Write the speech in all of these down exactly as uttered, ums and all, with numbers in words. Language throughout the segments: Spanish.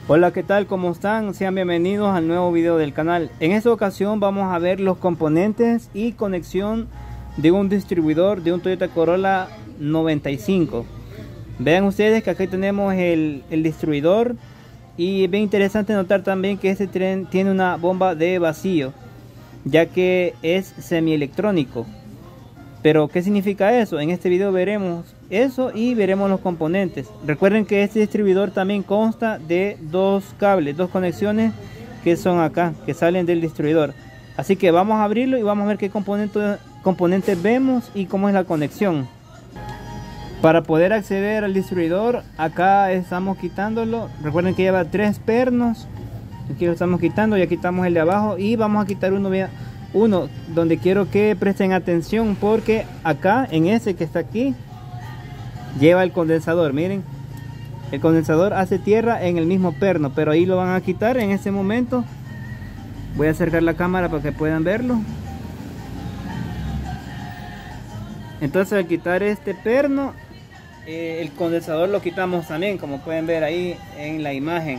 Hola, ¿qué tal? ¿Cómo están? Sean bienvenidos al nuevo video del canal. En esta ocasión vamos a ver los componentes y conexión de un distribuidor de un Toyota Corolla noventa y cinco. Vean ustedes que aquí tenemos el, el distribuidor, y es bien interesante notar también que este tren tiene una bomba de vacío, ya que es semielectrónico. Pero ¿qué significa eso? En este video veremos eso y veremos los componentes. Recuerden que este distribuidor también consta de dos cables, dos conexiones que son acá, que salen del distribuidor. Así que vamos a abrirlo y vamos a ver qué componentes, componentes vemos y cómo es la conexión. Para poder acceder al distribuidor, acá estamos quitándolo. Recuerden que lleva tres pernos. Aquí lo estamos quitando, ya quitamos el de abajo y vamos a quitar uno. Uno donde quiero que presten atención, porque acá en ese que está aquí lleva el condensador. Miren, el condensador hace tierra en el mismo perno, pero ahí lo van a quitar en este momento. Voy a acercar la cámara para que puedan verlo. Entonces, al quitar este perno, eh, el condensador lo quitamos también, como pueden ver ahí en la imagen.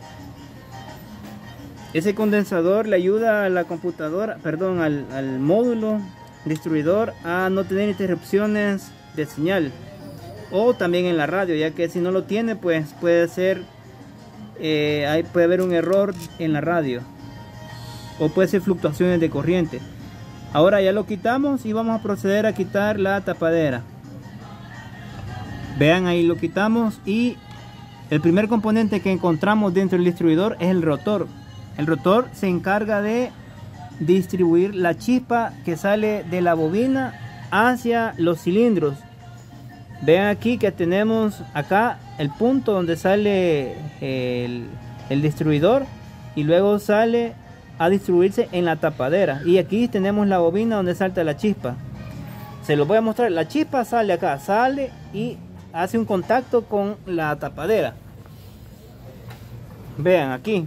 Ese condensador le ayuda a la computadora, perdón, al, al módulo distribuidor a no tener interrupciones de señal, o también en la radio, ya que si no lo tiene, pues puede ser, eh, hay, puede haber un error en la radio, o puede ser fluctuaciones de corriente. Ahora ya lo quitamos y vamos a proceder a quitar la tapadera. Vean, ahí lo quitamos, y el primer componente que encontramos dentro del distribuidor es el rotor. El rotor se encarga de distribuir la chispa que sale de la bobina hacia los cilindros. Vean aquí que tenemos acá el punto donde sale el, el distribuidor, y luego sale a distribuirse en la tapadera. Y aquí tenemos la bobina donde salta la chispa. Se los voy a mostrar. La chispa sale acá, sale y hace un contacto con la tapadera. Vean aquí.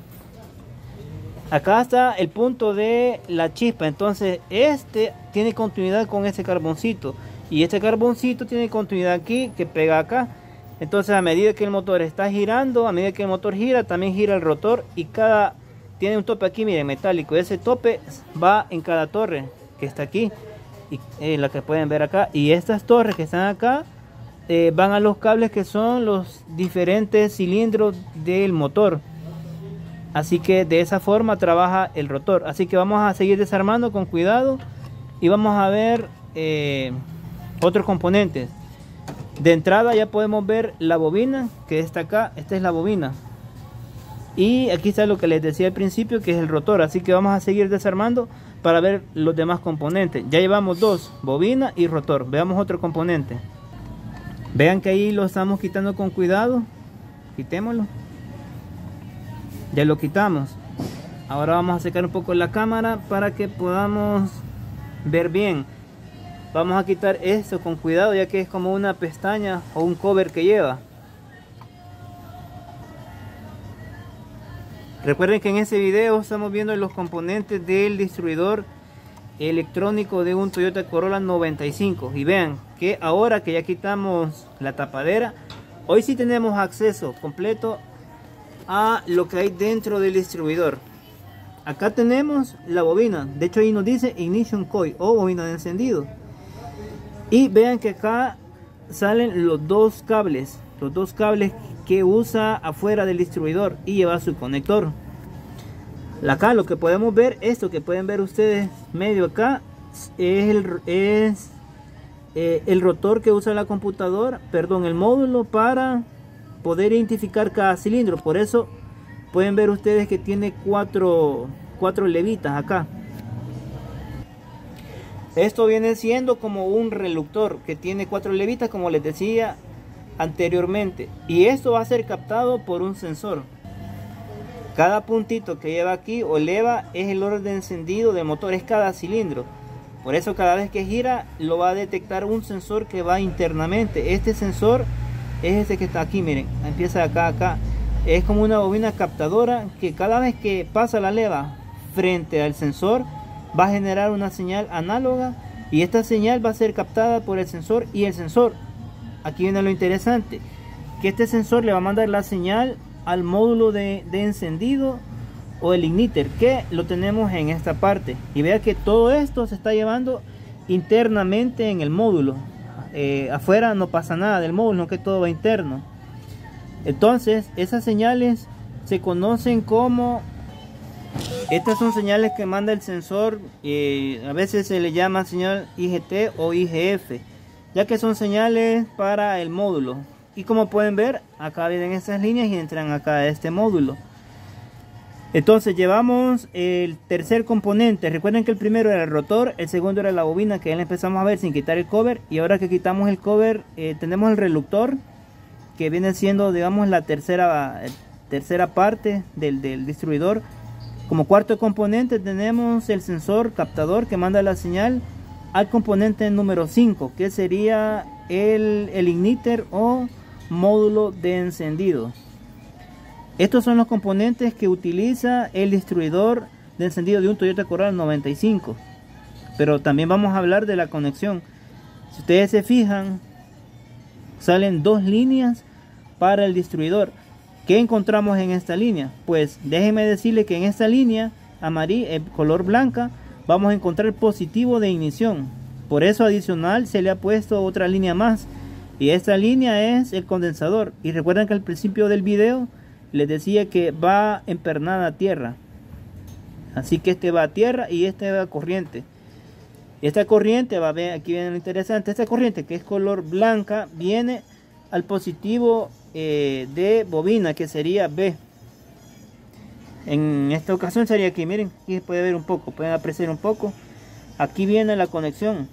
Acá está el punto de la chispa. Entonces este tiene continuidad con este carboncito, y este carboncito tiene continuidad aquí, que pega acá. Entonces, a medida que el motor está girando, a medida que el motor gira, también gira el rotor, y cada tiene un tope aquí, miren, metálico. Ese tope va en cada torre que está aquí, y eh, la que pueden ver acá. Y estas torres que están acá eh, van a los cables que son los diferentes cilindros del motor. Así que de esa forma trabaja el rotor. Así que vamos a seguir desarmando con cuidado y vamos a ver eh, otros componentes. De entrada ya podemos ver la bobina, que está acá. Esta es la bobina. Y aquí está lo que les decía al principio, que es el rotor. Así que vamos a seguir desarmando para ver los demás componentes. Ya llevamos dos, bobina y rotor. Veamos otro componente. Vean que ahí lo estamos quitando con cuidado. Quitémoslo. Ya lo quitamos. Ahora vamos a secar un poco la cámara para que podamos ver bien. Vamos a quitar esto con cuidado, ya que es como una pestaña o un cover que lleva. Recuerden que en este video estamos viendo los componentes del distribuidor electrónico de un Toyota Corolla noventa y cinco. Y vean que ahora que ya quitamos la tapadera, hoy sí tenemos acceso completo a lo que hay dentro del distribuidor. Acá tenemos la bobina. De hecho, ahí nos dice ignition coil o bobina de encendido. Y vean que acá salen los dos cables, los dos cables que usa afuera del distribuidor, y lleva su conector. Acá lo que podemos ver, esto que pueden ver ustedes medio acá, es el, es, eh, el rotor que usa la computadora, perdón, el módulo, para poder identificar cada cilindro. Por eso pueden ver ustedes que tiene cuatro, cuatro levitas acá. Esto viene siendo como un reductor que tiene cuatro levitas, como les decía anteriormente, y esto va a ser captado por un sensor. Cada puntito que lleva aquí o leva es el orden de encendido del motor, es cada cilindro. Por eso cada vez que gira lo va a detectar un sensor que va internamente. Este sensor es este que está aquí, miren, empieza acá, acá. Es como una bobina captadora que cada vez que pasa la leva frente al sensor va a generar una señal análoga, y esta señal va a ser captada por el sensor, y el sensor, aquí viene lo interesante, que este sensor le va a mandar la señal al módulo de, de encendido o el igniter, que lo tenemos en esta parte. Y vea que todo esto se está llevando internamente en el módulo. Eh, afuera no pasa nada del módulo, no, que todo va interno. Entonces esas señales se conocen como, estas son señales que manda el sensor, eh, a veces se le llama señal I G T o I G F, ya que son señales para el módulo. Y como pueden ver, acá vienen estas líneas y entran acá a este módulo. Entonces llevamos el tercer componente. Recuerden que el primero era el rotor, el segundo era la bobina, que ya la empezamos a ver sin quitar el cover. Y ahora que quitamos el cover, eh, tenemos el reductor, que viene siendo, digamos, la tercera, tercera parte del, del distribuidor. Como cuarto componente tenemos el sensor captador que manda la señal al componente número cinco, que sería el, el igniter o módulo de encendido. Estos son los componentes que utiliza el distribuidor de encendido de un Toyota Corolla noventa y cinco. Pero también vamos a hablar de la conexión. Si ustedes se fijan, salen dos líneas para el distribuidor. ¿Qué encontramos en esta línea? Pues déjenme decirle que en esta línea amarilla, el color blanca, vamos a encontrar el positivo de ignición. Por eso adicional se le ha puesto otra línea más. Y esta línea es el condensador. Y recuerden que al principio del video les decía que va empernada a tierra. Así que este va a tierra y este va a corriente. Esta corriente va a ver, aquí viene lo interesante. Esta corriente, que es color blanca, viene al positivo eh, de bobina, que sería B. En esta ocasión sería aquí, miren, aquí se puede ver un poco, pueden apreciar un poco. Aquí viene la conexión.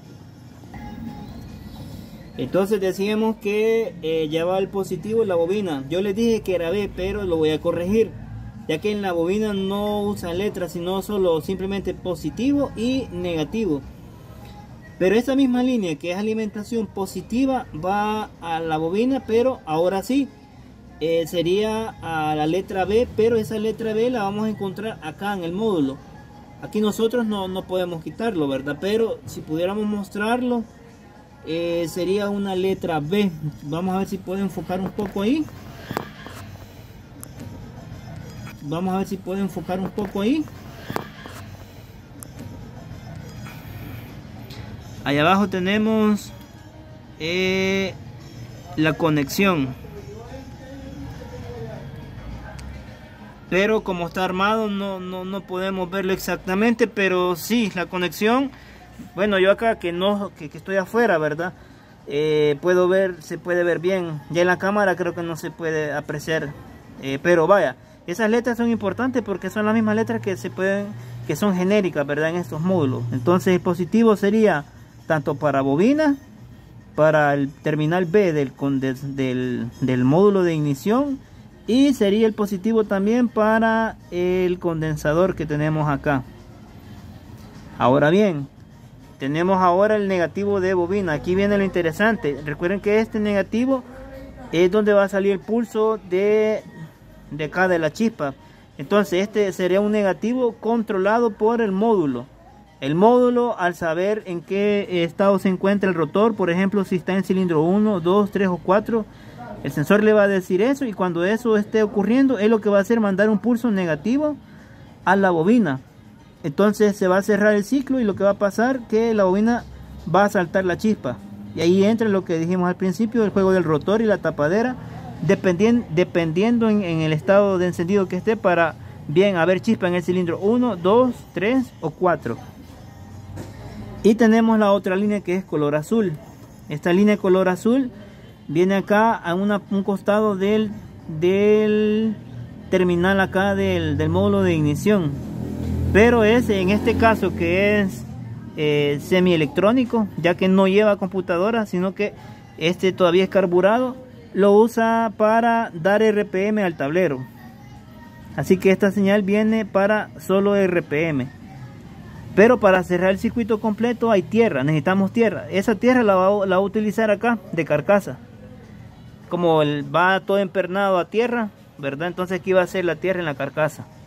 Entonces decíamos que eh, lleva el positivo la bobina. Yo les dije que era B, pero lo voy a corregir, ya que en la bobina no usan letras, sino solo simplemente positivo y negativo. Pero esta misma línea, que es alimentación positiva, va a la bobina, pero ahora sí, eh, sería a la letra B, pero esa letra B la vamos a encontrar acá en el módulo. Aquí nosotros no, no podemos quitarlo, ¿verdad? Pero si pudiéramos mostrarlo, eh, sería una letra B. Vamos a ver si puedo enfocar un poco ahí. Vamos a ver si puedo enfocar un poco ahí. Allá abajo tenemos eh, la conexión. Pero como está armado no, no, no podemos verlo exactamente. Pero sí, la conexión. Bueno, yo acá que no que, que estoy afuera, ¿verdad? Eh, puedo ver, se puede ver bien. Ya en la cámara creo que no se puede apreciar. Eh, pero vaya, esas letras son importantes porque son las mismas letras que se pueden, que son genéricas, ¿verdad? En estos módulos. Entonces el positivo sería tanto para bobina, para el terminal B del, del, del módulo de ignición, y sería el positivo también para el condensador que tenemos acá. Ahora bien, tenemos ahora el negativo de bobina. Aquí viene lo interesante. Recuerden que este negativo es donde va a salir el pulso de, de acá de la chispa. Entonces este sería un negativo controlado por el módulo. El módulo, al saber en qué estado se encuentra el rotor, por ejemplo si está en cilindro uno, dos, tres o cuatro, el sensor le va a decir eso, y cuando eso esté ocurriendo es lo que va a hacer, mandar un pulso negativo a la bobina. Entonces se va a cerrar el ciclo y lo que va a pasar que la bobina va a saltar la chispa. Y ahí entra lo que dijimos al principio, el juego del rotor y la tapadera, dependiendo, dependiendo en, en el estado de encendido que esté, para bien haber chispa en el cilindro uno, dos, tres o cuatro. Y tenemos la otra línea que es color azul. Esta línea de color azul viene acá a una, un costado del, del terminal acá del, del módulo de ignición. Pero es en este caso que es eh, semielectrónico, ya que no lleva computadora, sino que este todavía es carburado, lo usa para dar R P M al tablero. Así que esta señal viene para solo R P M. Pero para cerrar el circuito completo hay tierra, necesitamos tierra. Esa tierra la va, la va a utilizar acá de carcasa. Como el, va todo empernado a tierra, ¿verdad? Entonces aquí va a ser la tierra en la carcasa.